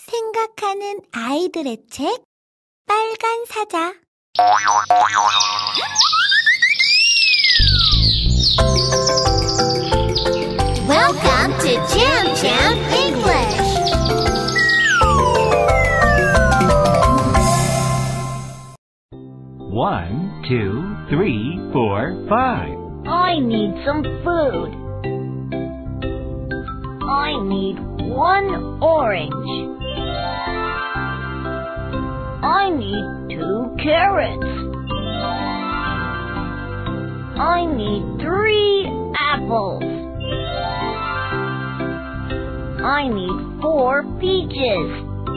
생각하는 아이들의 책 빨간 사자. Welcome to Jam Jam English. One, two, three, four, five. I need some food. I need one orange. I need 2 carrots. I need 3 apples. I need 4 peaches.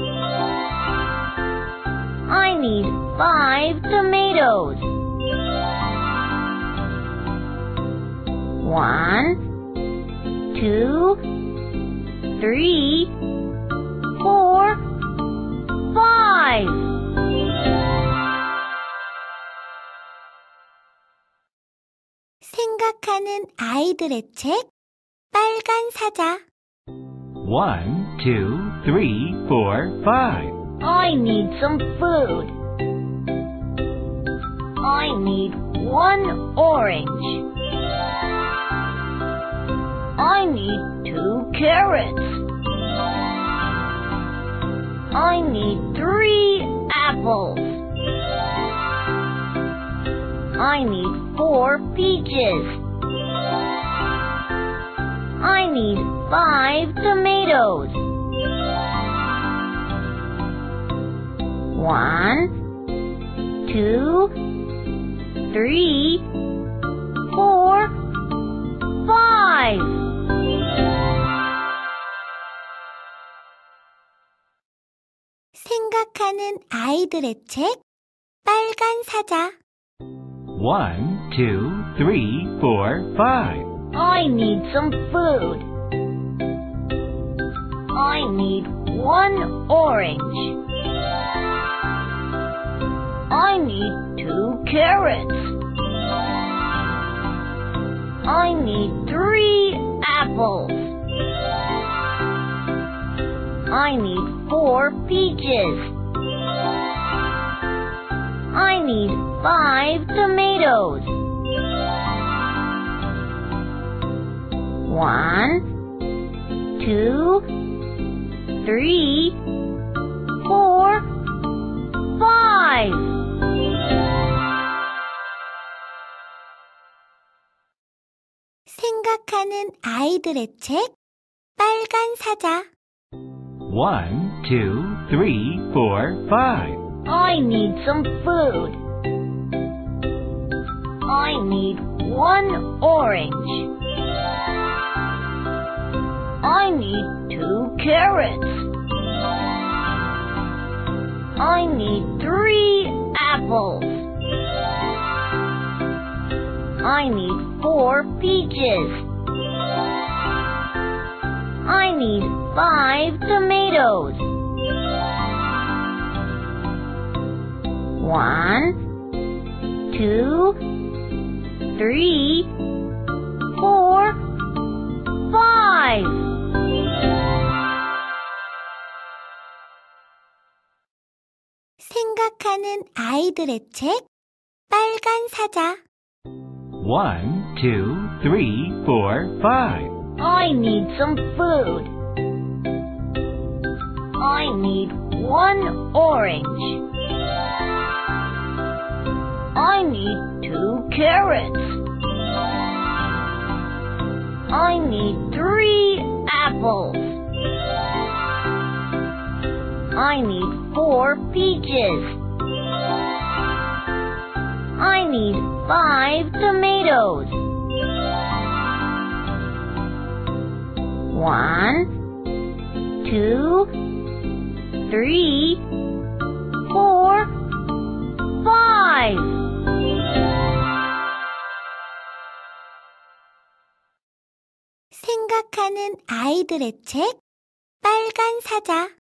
I need 5 tomatoes. 1, 2, 3, 4, 5. 생각하는 아이들의 책 빨간 사자. One, two, three, four, five. I need some food. I need one orange. I need 2 carrots. I need 3 apples. I need 4 peaches. I need 5 tomatoes. 1, 2, 3, 4, 5. 생각하는 아이들의 책 빨간 사자. One, two, three, four, five. I need some food. I need one orange. I need 2 carrots. I need 3 apples. I need 4 peaches. I need 5 tomatoes. 1, 2, 3, 4, 5. 생각하는 아이들의 책 빨간 사자. One, two, three, four, five. I need some food. I need one orange. I need 2 carrots. I need 3 apples. I need 4 peaches. I need 5 tomatoes. 1, 2, 3, 4, 5. 생각하는 아이들의 책 빨간 사자. One, two, three, four, five. I need some food. I need one orange. I need 2 carrots. I need 3 apples. I need 4 peaches. I need 5 tomatoes. 1, 2, 3, 4, 5. 생각하는 아이들의 책 빨간 사자.